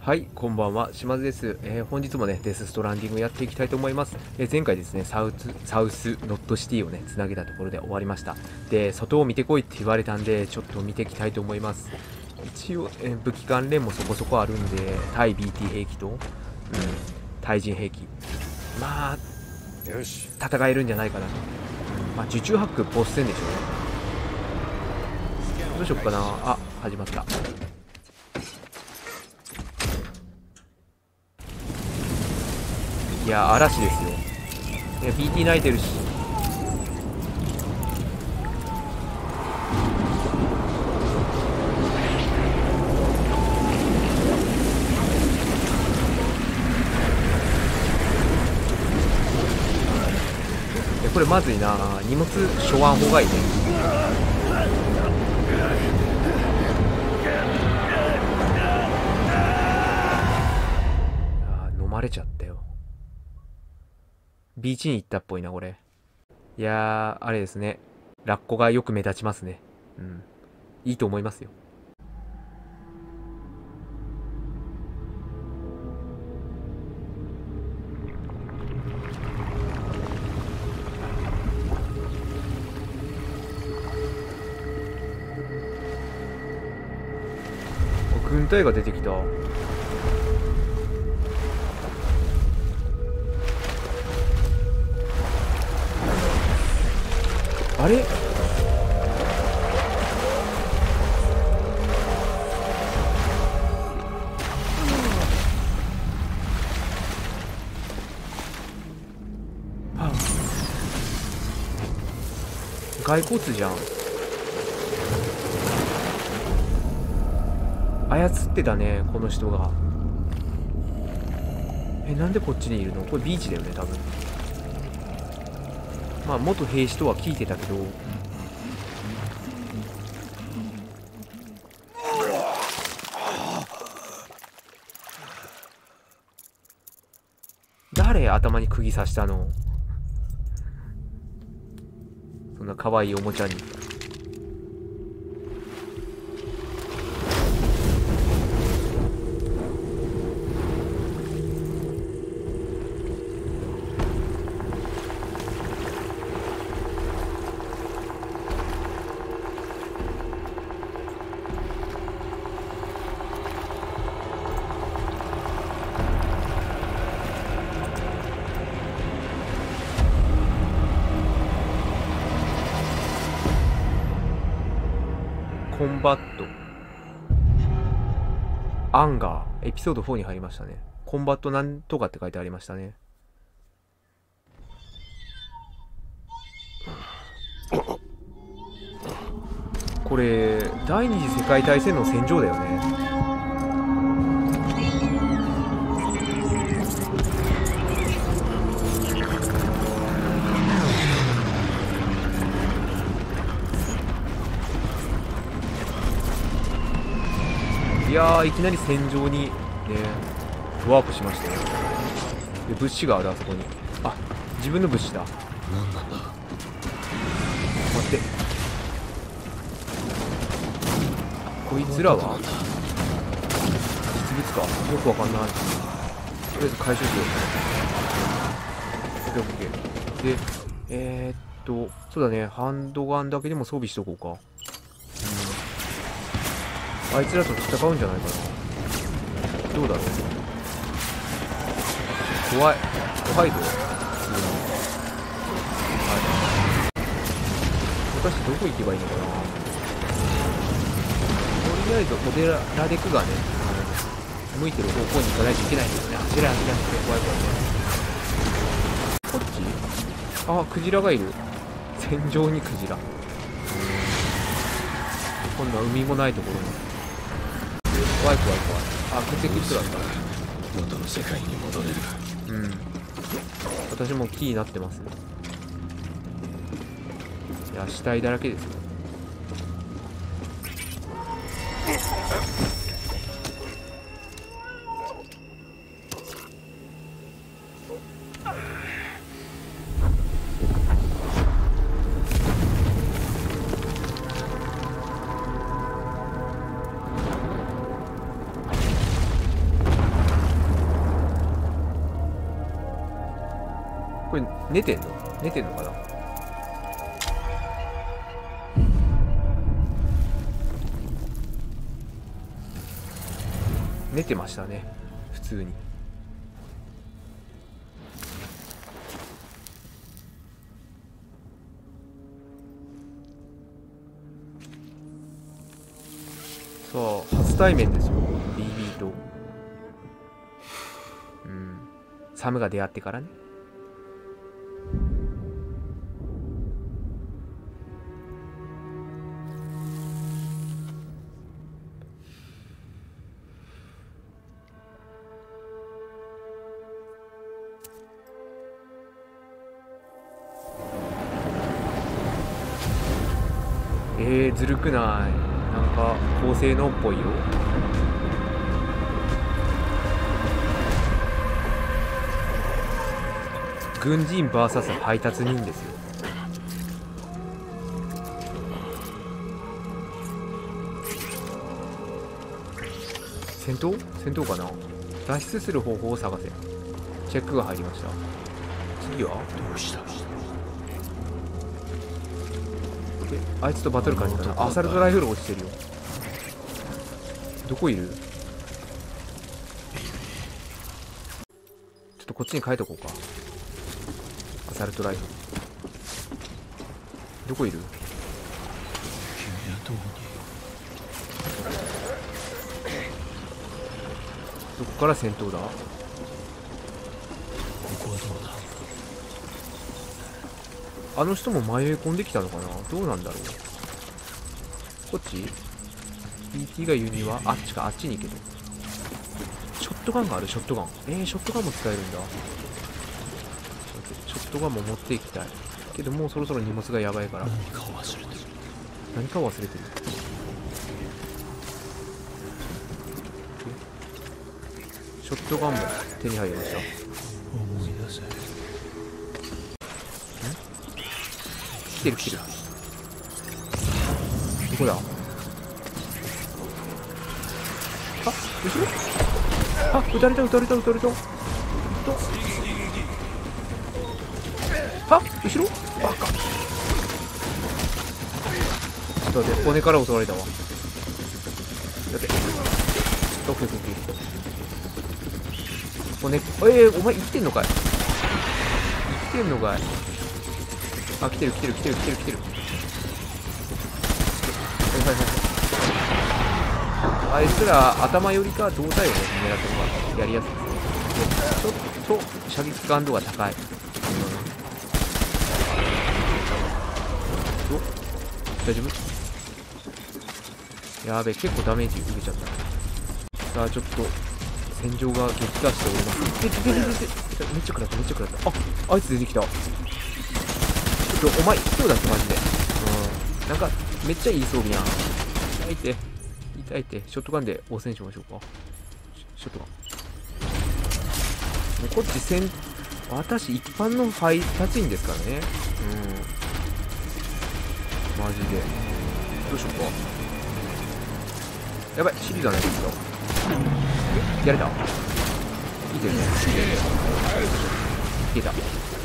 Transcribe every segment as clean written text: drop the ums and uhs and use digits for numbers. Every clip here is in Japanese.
はい、こんばんは、島津です。本日もね、デスストランディングやっていきたいと思います。前回ですね、サウスノットシティをね、つなげたところで終わりました。で、外を見てこいって言われたんで、ちょっと見ていきたいと思います。一応、武器関連もそこそこあるんで、対 BT 兵器と、対人兵器。まあ、 よし、 戦えるんじゃないかなと。まあ、受注ハックボス戦でしょうね。どうしよっかな。あ、始まった。いや、嵐ですよ。いや、BT 泣いてるし。これまずいな。荷物処わん方がいいね。飲まれちゃったよ。ビーチに行ったっぽいな、これ。いやー、あれですね。ラッコがよく目立ちますね。いいと思いますよ。軍隊が出てきた。あれ、骸骨じゃん。操ってたね、この人が。なんでこっちにいるの？これビーチだよね、多分。まあ、元兵士とは聞いてたけど。誰頭に釘刺したの？そんな可愛いおもちゃに。コンバットアンガーエピソード4に入りましたね。コンバットなんとかって書いてありましたね。これ第二次世界大戦の戦場だよね。いやー、いきなり戦場にねワープしましたよ。で物資がある、あそこに。あ、自分の物資だ。 何なんだ。 待って、こいつらは実物かよくわかんない。とりあえず回収しよう。オッケーオッケー。でそうだね、ハンドガンだけでも装備しとこうか。あいつらと戦うんじゃないかな。どうだろう。怖い怖いぞ。私どこ行けばいいのかな。とりあえずモデラデクがね、向いてる方向に行かないといけないんですね。走れ走れ走れ、怖い怖い。こっち、あ、クジラがいる。戦場にクジラ。こんな海もないところに。怖い怖い怖い。あ、血液プラスだ。 元の世界に戻れる。 私もキーになってます。いや、死体だらけですよ。 寝てんのかな。寝てましたね、普通に。さあ、初対面ですよ、BB と。サムが出会ってからね。ずるくない？なんか高性能っぽいよ。軍人 VS 配達人ですよ。戦闘かな。脱出する方法を探せ。チェックが入りました。次はどうした？ あいつとバトルかにかな。アサルトライフル落ちてるよ。どこいる？ちょっとこっちに変えとこうか。アサルトライフルどこいる？ 君はどこどこから戦闘だ？ に？ここはどうだ？ あの人も迷い込んできたのかな。どうなんだろう。こっち ?PT が言うにはあっちか。あっちに行けと。ショットガンがある。ショットガン。ショットガンも使えるんだ。ショットガンも持っていきたいけど、もうそろそろ荷物がやばいから。 何かを忘れてる。 何かを忘れてる。ショットガンも手に入りました。 思い出せ。 来てる。どこだ？あ、後ろ？あ、撃たれた。あ、後ろ？バカ。ちょっと待って、骨から襲われたわ。だって、オッケー。骨、お前生きてんのかい？あ、来てる。あいつら頭よりか胴体をね、狙ってる方がやりやすいですね。ちょっと射撃感度が高い。大丈夫？やべえ、結構ダメージ受けちゃった。さあ、ちょっと戦場が激化しております。めっちゃ食らった。あいつ出てきた。ちょっとお前必要だってマジで。なんかめっちゃいい装備やん。痛いて。ショットガンで応戦しましょうか。ショットガン。もうこっち私一般の配達員ですからね。マジで。どうしようか。やばい、シリだね、こいつら。やれた？いけるね。いけた。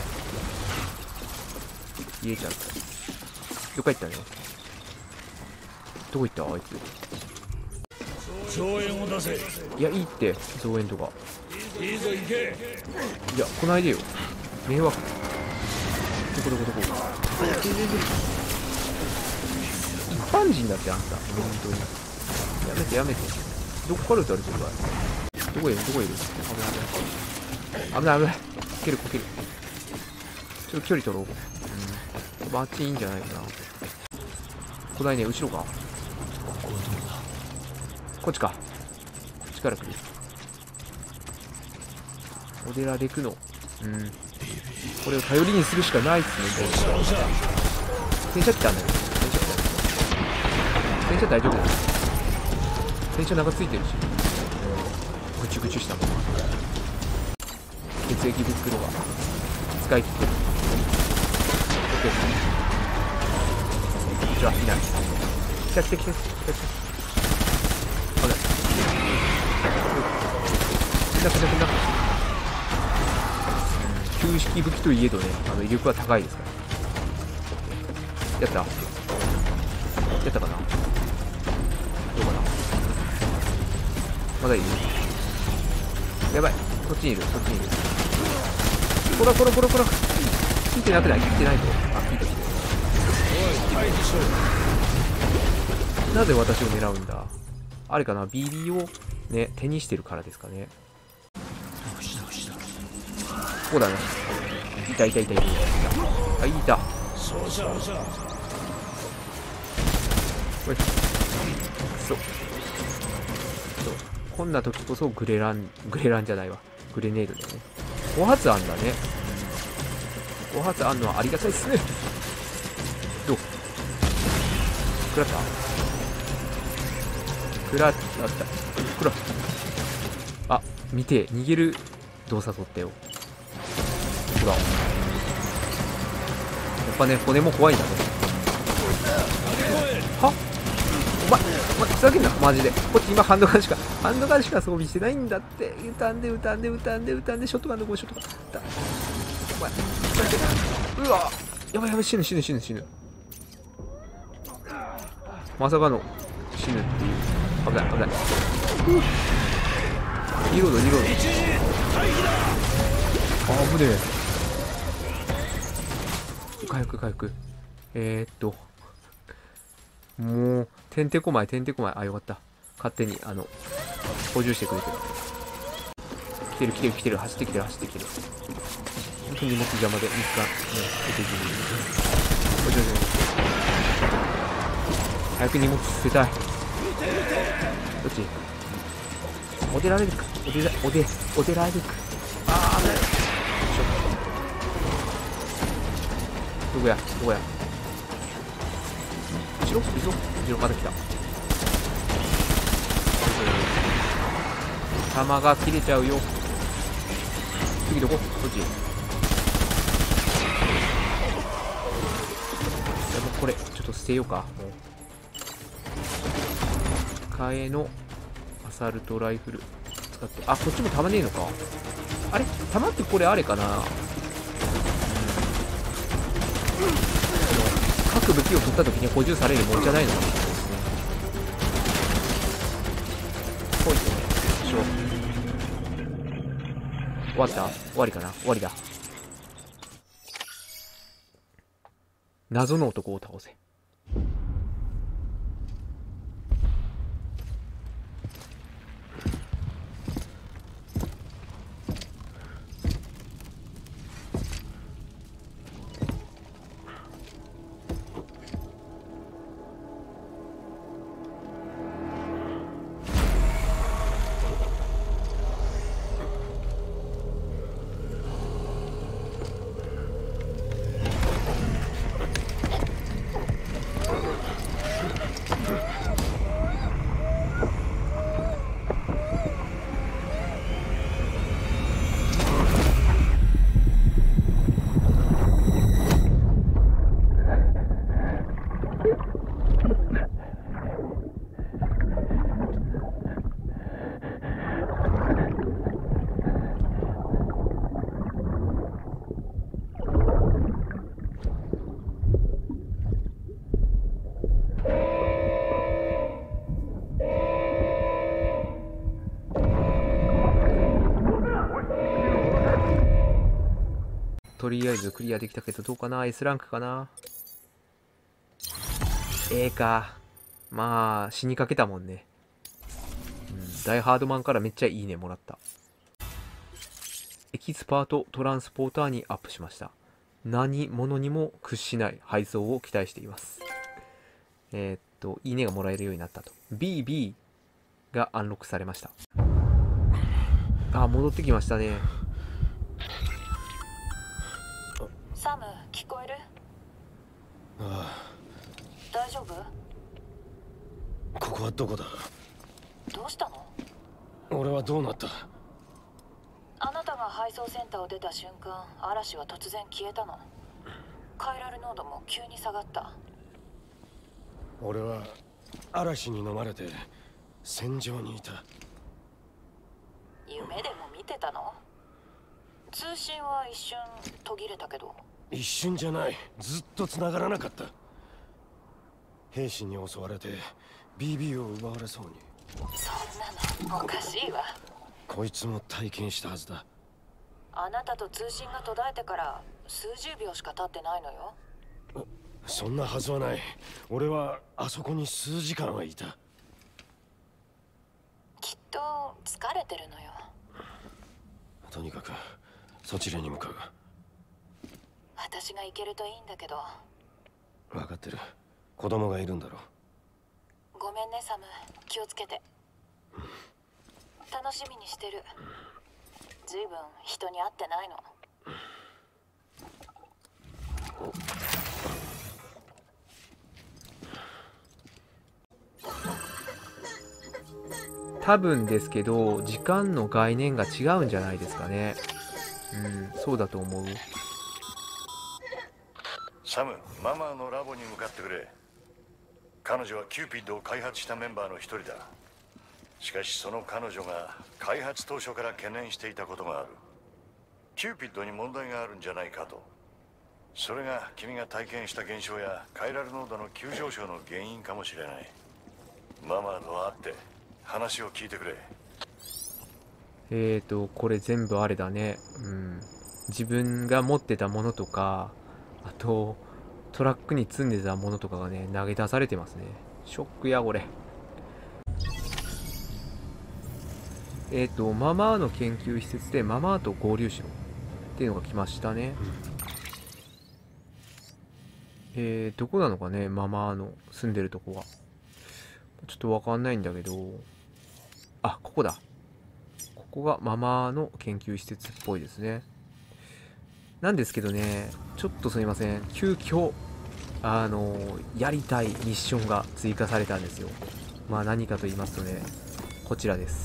消えちゃった。どっか行ったね。どこ行ったあいつ。 増援を出せ。 いや、いいって、増援とか。 いいぞ、行け。 いや、来ないでよ。迷惑。どこ。一般人だってあんた、本当に。やめて。どこから撃たれてるかい？どこいる？危ない。こける。ちょっと距離取ろう。あっちいいんじゃないかな。来ないね、後ろか。 ここはどうだ？ こっちか。こっちから来る。お寺で行くの。これを頼りにするしかないっすね。戦車来たんだよ。戦車大丈夫だよ。戦車なんかついてるし。ぐちゅぐちゅしたまま。血液袋が使い切ってる。OK。じゃあ、いない。来て。危ない。踏んだ。 旧式武器といえどね、威力は高いですから。やったかな、どうかな、まだいる、やばい、そっちにいる。こら、聞いてなくない、聞いてないと。あ、聞いた。なぜ私を狙うんだ。あれかな、BB をね、手にしてるからですかね。ここだね。いた。あ、いた。おい。そう。こんな時こそグレランじゃないわ。グレネードだよね。5発あんだね。5発あんのはありがたいっすね。どう食らった。あ、見て、逃げる動作取ったよ。ほら。やっぱね、骨も怖いんだね。はお前、ふざけんな、マジで。こっち今ハンドガンしか装備してないんだって。撃たんで、ショットガンのショットガン。お前、ふざけんな。うわ、やばい、死ぬ。まさかの死ぬっていう。危ない。リロード。あぶねえ。回復。もう、てんてこまい。あ、よかった。勝手に、補充してくれてる。来てる。走ってきてる。本当に荷物邪魔で、3日、ね、出てきてる。早く荷物捨てたい。どっちおでられるか。おでられるか。あー、危ない。どこや。後ろまた来た。弾が切れちゃうよ。次どこ？どっち？でもこれちょっと捨てようか。もう替えのアサルトライフル使って、あ、こっちも弾ねえのか。あれ弾ってこれあれかな。各武器を取った時に補充されるもんじゃないのかもしれないですね。ほいとね。終わった？終わりかな？終わりだ。謎の男を倒せ。とりあえずクリアできたけどどうかな。 S ランクかな。か。まあ死にかけたもんね。ダイハードマンからめっちゃいいねもらった。エキスパートトランスポーターにアップしました。何者にも屈しない配送を期待しています。いいねがもらえるようになったと。BB がアンロックされました。あ、戻ってきましたね。 サム、聞こえる？ あ大丈夫？ あ、ここはどこだ？ どうしたの？ 俺はどうなった？ あなたが配送センターを出た瞬間、嵐は突然消えたの。カイラル濃度も急に下がった。 俺は嵐に飲まれて戦場にいた。 夢でも見てたの？ 通信は一瞬途切れたけど。 一瞬じゃない。ずっと繋がらなかった。兵士に襲われて BB を奪われそうに。 そんなのおかしいわ。 こいつも体験したはずだ。 あなたと通信が途絶えてから数十秒しか経ってないのよ。 そんなはずはない。俺はあそこに数時間はいた。 きっと疲れてるのよ。 とにかくそちらに向かう。 私が行けるといいんだけど。 分かってる。子供がいるんだろう。 ごめんねサム、気をつけて。楽しみにしてる。ずいぶん人に会ってないの。 多分ですけど時間の概念が違うんじゃないですかね。そうだと思う。 サム、ママのラボに向かってくれ。彼女はキューピッドを開発したメンバーの一人だ。しかしその彼女が開発当初から懸念していたことがある。キューピッドに問題があるんじゃないかと。それが君が体験した現象やカイラル濃度の急上昇の原因かもしれない。ママと会って話を聞いてくれ。 これ全部あれだね。自分が持ってたものとか、あとトラックに積んでたものとかがね投げ出されてますね。ショックやこれ。ママーの研究施設でママーと合流しろっていうのが来ましたね。どこなのかね、ママーの住んでるとこは。ちょっとわかんないんだけど、あ、ここだ。ここがママーの研究施設っぽいですね。なんですけどね、ちょっとすみません、急遽やりたいミッションが追加されたんですよ。まあ何かと言いますとね、こちらです。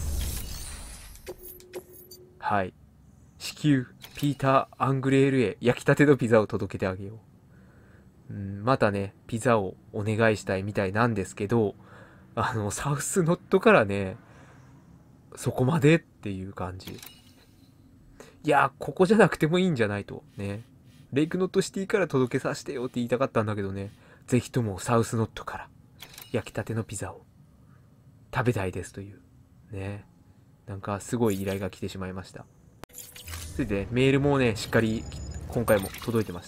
はい。至急、ピーター・アングレールへ焼きたてのピザを届けてあげよう。またね、ピザをお願いしたいみたいなんですけど、サウスノットからね、そこまでっていう感じ。いや、ここじゃなくてもいいんじゃないと。ね。レイクノットシティから届けさせてよって言いたかったんだけどね、ぜひともサウスノットから焼きたてのピザを食べたいですという。ね。なんかすごい依頼が来てしまいました。それで、メールもね、しっかり今回も届いてました。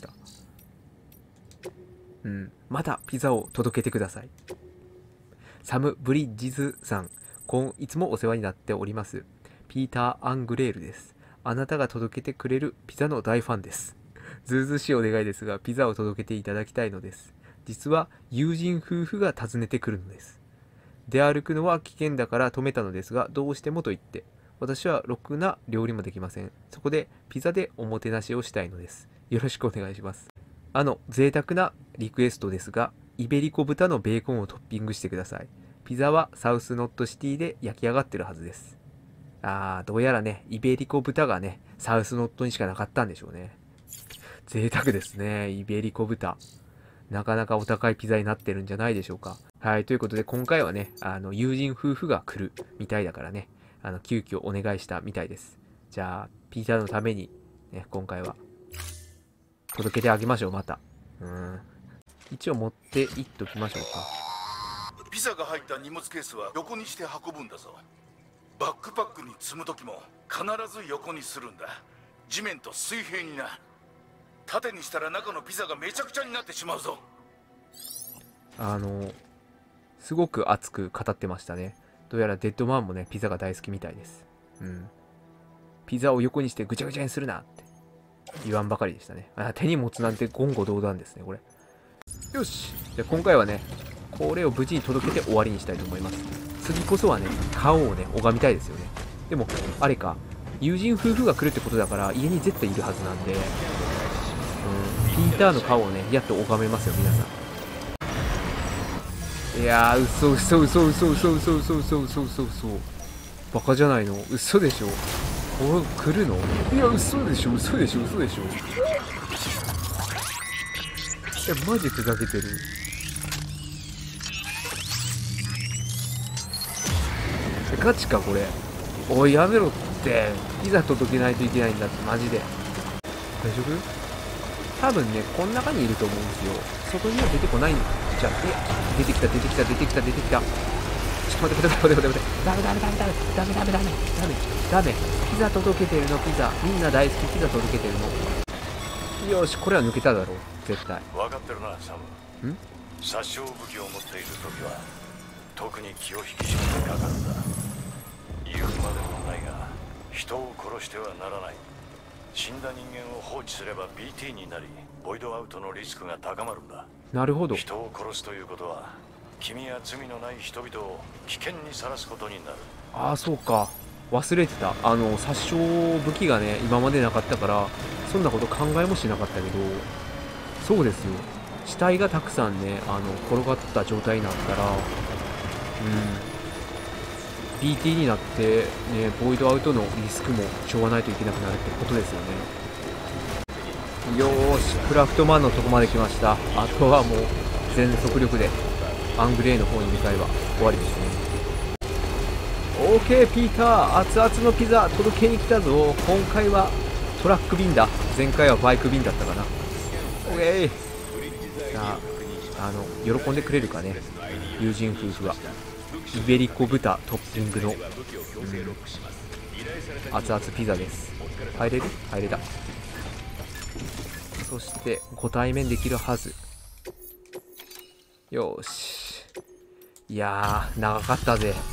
またピザを届けてください。サム・ブリッジズさん、いつもお世話になっております。ピーター・アングレールです。あなたが届けてくれるピザの大ファンです。ずうずうしいお願いですが、ピザを届けていただきたいのです。実は友人夫婦が訪ねてくるのです。出歩くのは危険だから止めたのですが、どうしてもと言って、私はろくな料理もできません。そこでピザでおもてなしをしたいのです。よろしくお願いします。贅沢なリクエストですが、イベリコ豚のベーコンをトッピングしてください。ピザはサウスノットシティで焼き上がってるはずです。どうやらね、イベリコ豚がね、サウスノットにしかなかったんでしょうね。贅沢ですね、イベリコ豚。なかなかお高いピザになってるんじゃないでしょうか。はい、ということで今回はね、友人夫婦が来るみたいだからね、急遽お願いしたみたいです。じゃあ、ピザのために、ね、今回は、届けてあげましょう、また。一応持っていっときましょうか。 ピザが入った荷物ケースは横にして運ぶんだぞ。バックパックに積む時も必ず横にするんだ。地面と水平にな。縦にしたら中のピザがめちゃくちゃになってしまうぞ。 すごく熱く語ってましたね。どうやらデッドマンもね、ピザが大好きみたいです。ピザを横にしてぐちゃぐちゃにするなって言わんばかりでしたね。手に持つなんて言語道断ですね、これ。よし。じゃあ今回はね、これを無事に届けて終わりにしたいと思います。次こそはね、顔をね、拝みたいですよね。でも、あれか、友人夫婦が来るってことだから、家に絶対いるはずなんで、ピーターの顔をね、やっと拝めますよ、皆さん。いやー、嘘。バカじゃないの？嘘でしょ？来るの？いや、嘘でしょ。いや、マジふざけてる。ガチか、これ。おい、やめろ。 ってピザ届けないといけないんだってマジで。大丈夫？多分ねこの中にいると思うんですよ。外には出てこないんじゃ。いや出てきた。ちょっと待ってダメ。ピザ届けてるの。ピザみんな大好き。ピザ届けてるの。よしこれは抜けただろう絶対。 分かってるなサム。 ん？ 殺傷武器を持っている時は特に気を引き締めてかかるんだ。言うまでもないが人を殺してはならない。死んだ人間を放置すれば BT になりボイドアウトのリスクが高まるんだ。 なるほど。 人を殺すということは君や罪のない人々を危険にさらすことになる。 ああそうか、忘れてた。殺傷武器がね今までなかったからそんなこと考えもしなかったけど、そうですよ、死体がたくさんね転がった状態になったらBT になってねボイドアウトのリスクも背負わないといけなくなるってことですよね。よーしクラフトマンのとこまで来ました。あとはもう全速力でアングレイの方に向かえば終わりですね。OK ピーター、熱々のピザ届けに来たぞ。今回はトラック便だ。前回はバイク便だったかな。 OK。 さあ喜んでくれるかね友人夫婦は。イベリコ豚トッピングの、熱々ピザです。入れる？入れた。そしてご対面できるはず。よーし。いやー長かったぜ。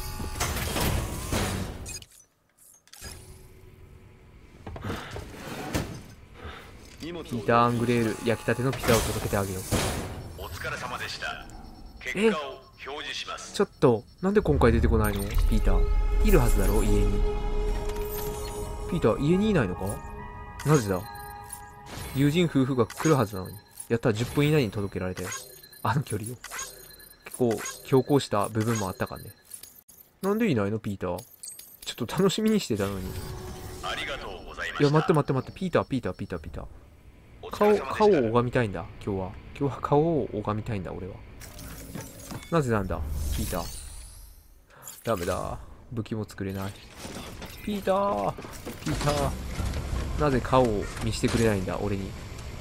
ピーター・アングレール、焼きたてのピザを届けてあげよう。 お疲れ様でした。結果を表示します。 ちょっとなんで今回出てこないの？ピーターいるはずだろ家に。ピーター家にいないのか？なぜだ？友人夫婦が来るはずなのに。やったら10分以内に届けられたよ、あの距離を。結構強行した部分もあったかね。なんでいないのピーター。ちょっと楽しみにしてたのに。 ありがとうございました。 いや待ってピーター顔を拝みたいんだ今日は顔を拝みたいんだ俺は。なぜなんだピーター。ダメだ、武器も作れない。ピーターなぜ顔を見してくれないんだ俺に。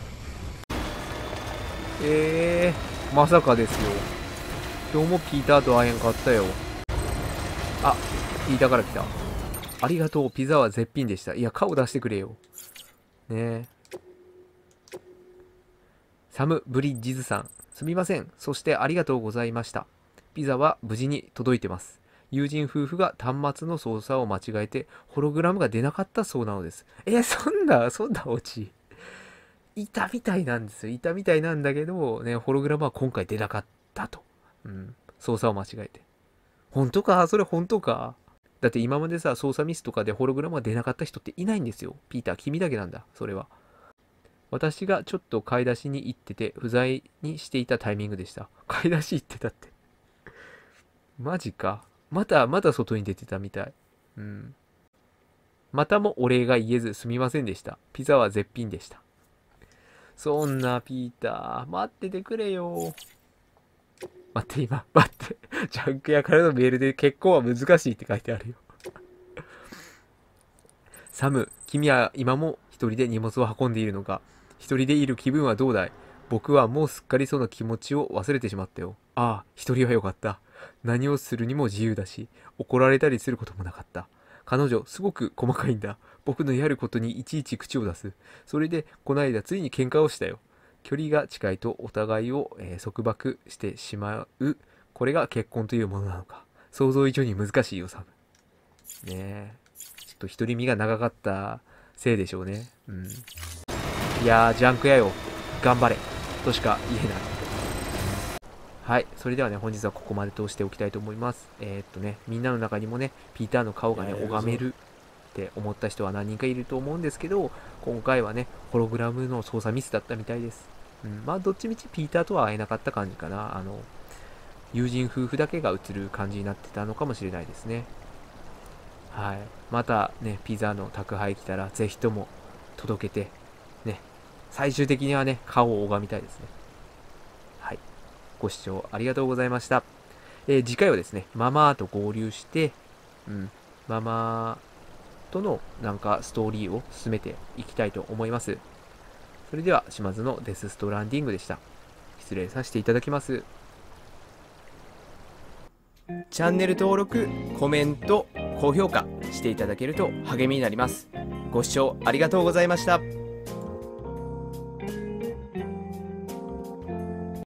まさかですよ。今日もピーターと会えんかったよ。あ、ピーターから来た。ありがとう、ピザは絶品でした。いや顔出してくれよねえ。サム・ブリッジズさん、すみません。そしてありがとうございました。ピザは無事に届いてます。友人夫婦が端末の操作を間違えてホログラムが出なかったそうなのです。そんなオチいたみたいなんですよ。いたみたいなんだけどね、ホログラムは今回出なかったと。操作を間違えて。本当か？それ本当か？だって今までさ、操作ミスとかでホログラムが出なかった人っていないんですよ。ピーター、君だけなんだ、それは。私がちょっと買い出しに行ってて不在にしていたタイミングでした。買い出し行ってたって。マジか。また外に出てたみたい。またもお礼が言えずすみませんでした。ピザは絶品でした。そんなピーター、待っててくれよ。待って。ジャンク屋からのメールで結婚は難しいって書いてあるよ。サム、君は今も一人で荷物を運んでいるのか？一人でいる気分はどうだい？僕はもうすっかりその気持ちを忘れてしまったよ。ああ、一人はよかった。何をするにも自由だし、怒られたりすることもなかった。彼女、すごく細かいんだ。僕のやることにいちいち口を出す。それで、この間ついに喧嘩をしたよ。距離が近いとお互いを、束縛してしまう。これが結婚というものなのか。想像以上に難しいよ、サム。ねえ。ちょっと独り身が長かったせいでしょうね。いやー、ジャンク屋よ。頑張れ。としか言えない。はい。それではね、本日はここまでとしておきたいと思います。みんなの中にもね、ピーターの顔がね、拝めるって思った人は何人かいると思うんですけど、今回はね、ホログラムの操作ミスだったみたいです。まあ、どっちみちピーターとは会えなかった感じかな。友人夫婦だけが映る感じになってたのかもしれないですね。はい。またね、ピザの宅配来たら、ぜひとも届けて、ね、最終的にはね、顔を拝みたいですね。はい。ご視聴ありがとうございました。次回はですね、ママと合流して、ママトのなんかストーリーを進めていきたいと思います。それでは島津のデスストランディングでした。失礼させていただきます。チャンネル登録、コメント、高評価していただけると励みになります。ご視聴ありがとうございました。